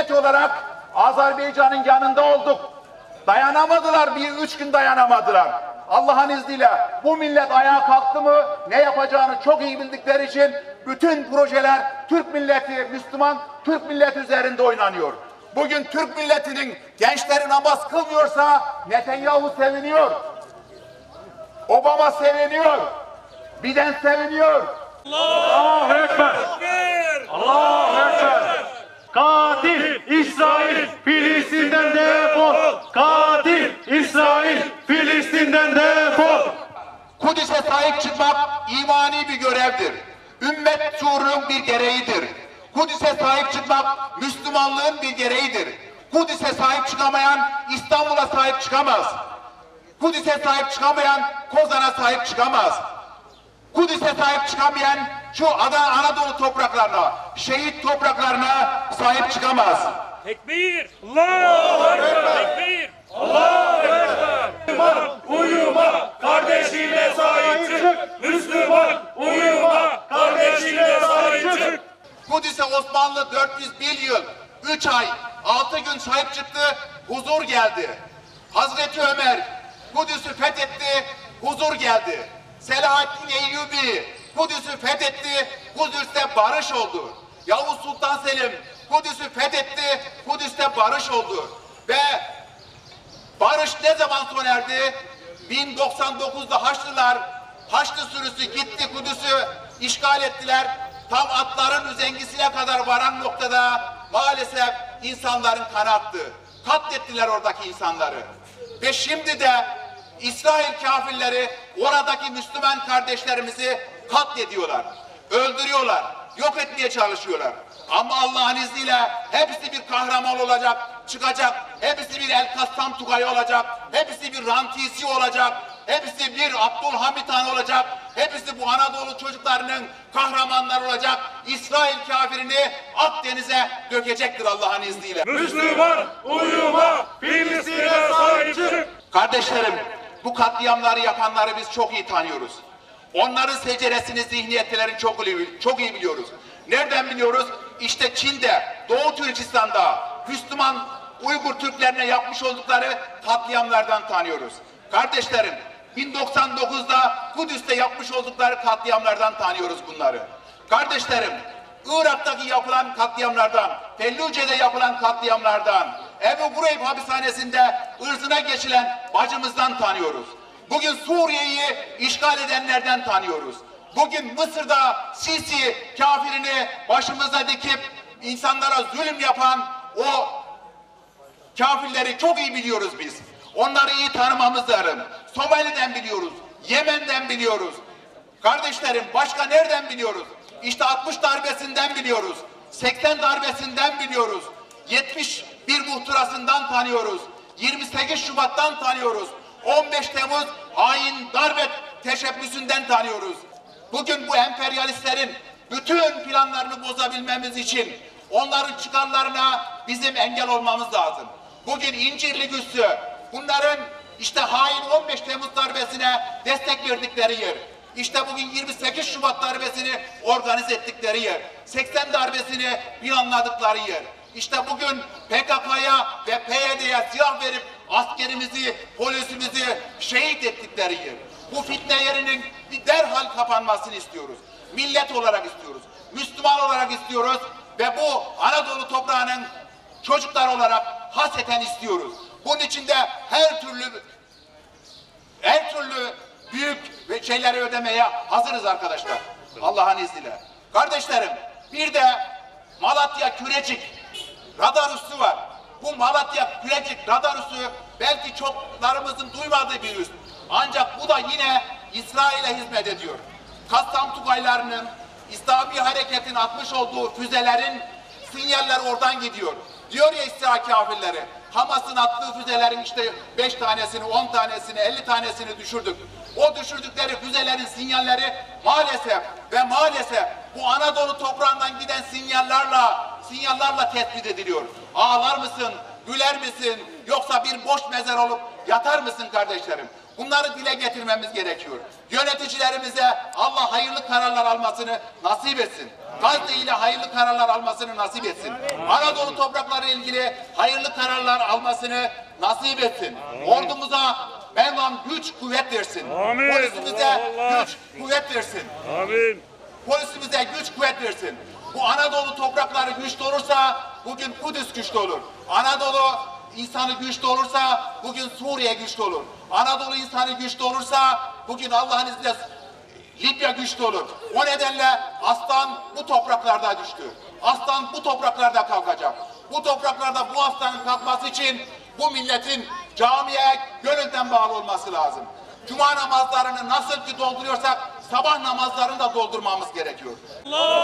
millet olarak Azerbaycan'ın yanında olduk. Dayanamadılar, 3 gün dayanamadılar. Allah'ın izniyle bu millet ayağa kalktı mı ne yapacağını çok iyi bildikleri için bütün projeler Türk milleti, Müslüman Türk milleti üzerinde oynanıyor. Bugün Türk milletinin gençleri namaz kılmıyorsa Netanyahu seviniyor. Obama seviniyor. Biden seviniyor. Allahu Ekber! Allahu Ekber! Katil İsrail Filistin'den defol! Katil İsrail Filistin'den defol! Kudüs'e sahip çıkmak imani bir görevdir. Ümmet şuurunun bir gereğidir. Kudüs'e sahip çıkmak Müslümanlığın bir gereğidir. Kudüs'e sahip çıkamayan İstanbul'a sahip çıkamaz. Kudüs'e sahip çıkamayan Kozan'a sahip çıkamaz. Kudüs'e sahip çıkamayan şu Anadolu topraklarına, şehit topraklarına sahip çıkamaz. Tekbir! Allahu Ekber! Tekbir! Allahu Ekber! Müslüman uyuma, kardeşine sahip çık! Müslüman uyuma, kardeşine sahip çık! Kudüs'e Osmanlı 401 yıl, 3 ay, 6 gün sahip çıktı, huzur geldi. Hazreti Ömer Kudüs'ü fethetti, huzur geldi. Selahaddin Eyyubi Kudüs'ü fethetti, Kudüs'te barış oldu. Yavuz Sultan Selim Kudüs'ü fethetti, Kudüs'te barış oldu. Ve barış ne zaman sona erdi? 1099'da Haçlı sürüsü gitti, Kudüs'ü işgal ettiler. Tam atların üzengisine kadar varan noktada maalesef insanların kanı aktı. Katlettiler oradaki insanları. Ve şimdi de İsrail kafirleri oradaki Müslüman kardeşlerimizi katlediyorlar. Öldürüyorlar. Yok etmeye çalışıyorlar. Ama Allah'ın izniyle hepsi bir kahraman olacak, çıkacak. Hepsi bir El Kassam Tugay olacak. Hepsi bir Rantisi olacak. Hepsi bir Abdülhamit Han olacak. Hepsi bu Anadolu çocuklarının kahramanlar olacak. İsrail kafirini Akdeniz'e dökecektir Allah'ın izniyle. Müslüman uyuma, Filistin'e sahip çık! Kardeşlerim, bu katliamları yapanları biz çok iyi tanıyoruz. Onların seceresini, zihniyetlerini çok iyi biliyoruz. Nereden biliyoruz? İşte Çin'de, Doğu Türkistan'da Müslüman Uygur Türklerine yapmış oldukları katliamlardan tanıyoruz. Kardeşlerim, 1099'da Kudüs'te yapmış oldukları katliamlardan tanıyoruz bunları. Kardeşlerim, Irak'taki yapılan katliamlardan, Felluce'de yapılan katliamlardan, Ebu Gureyb hapishanesinde ırzına geçilen bacımızdan tanıyoruz. Bugün Suriye'yi işgal edenlerden tanıyoruz. Bugün Mısır'da Sisi kafirini başımıza dikip insanlara zulüm yapan o kafirleri çok iyi biliyoruz biz. Onları iyi tanımamız lazım. Somali'den biliyoruz, Yemen'den biliyoruz. Kardeşlerim, başka nereden biliyoruz? İşte 60 darbesinden biliyoruz, 80 darbesinden biliyoruz, 71 muhtırasından tanıyoruz, 28 Şubat'tan tanıyoruz, 15 Temmuz hain darbe teşebbüsünden tanıyoruz. Bugün bu emperyalistlerin bütün planlarını bozabilmemiz için onların çıkarlarına bizim engel olmamız lazım. Bugün İncirlik üssü bunların işte hain 15 Temmuz darbesine destek verdikleri yer. İşte bugün 28 Şubat darbesini organize ettikleri yer. 80 darbesini planladıkları yer. İşte bugün PKK'ya ve PYD'ye silah verip askerimizi, polisimizi şehit ettikleri yer. Bu fitne yerinin bir derhal kapanmasını istiyoruz. Millet olarak istiyoruz. Müslüman olarak istiyoruz. Ve bu Anadolu toprağının çocuklar olarak hasreten istiyoruz. Bunun için de her türlü büyük ve şeyleri ödemeye hazırız arkadaşlar. Allah'ın izniyle. Kardeşlerim, bir de Malatya Kürecik radar üssü var. Bu Malatya Kürecik radar üssü belki çoklarımızın duymadığı bir üs. Ancak bu da yine İsrail'e hizmet ediyor. Kassam Tugaylarının, İslami hareketin atmış olduğu füzelerin sinyaller oradan gidiyor. Diyor ya İsrail kafirleri, Hamas'ın attığı füzelerin işte 5 tanesini, 10 tanesini, 50 tanesini düşürdük. O düşürdükleri füzelerin sinyalleri maalesef bu Anadolu toprağından giden sinyallarla tespit ediliyor. Ağlar mısın, güler misin, yoksa bir boş mezar olup yatar mısın kardeşlerim? Bunları dile getirmemiz gerekiyor. Yöneticilerimize Allah hayırlı kararlar almasını nasip etsin. Gazze ile hayırlı kararlar almasını nasip etsin. Anadolu toprakları ile ilgili hayırlı kararlar almasını nasip etsin. Ordumuza Mevlam güç kuvvet versin. Amin. Polisimize Allah. güç kuvvet versin. Amin. Polisimize güç kuvvet versin. Bu Anadolu toprakları güçlü olursa bugün Kudüs güçlü olur. Anadolu insanı güçlü olursa bugün Suriye güçlü olur. Anadolu insanı güçlü olursa bugün Allah'ın izniyle Libya güçlü olur. O nedenle aslan bu topraklarda düştü. Aslan bu topraklarda kalkacak. Bu topraklarda bu aslanın kalkması için bu milletin camiye gönülden bağlı olması lazım. Cuma namazlarını nasıl ki dolduruyorsak sabah namazlarını da doldurmamız gerekiyor.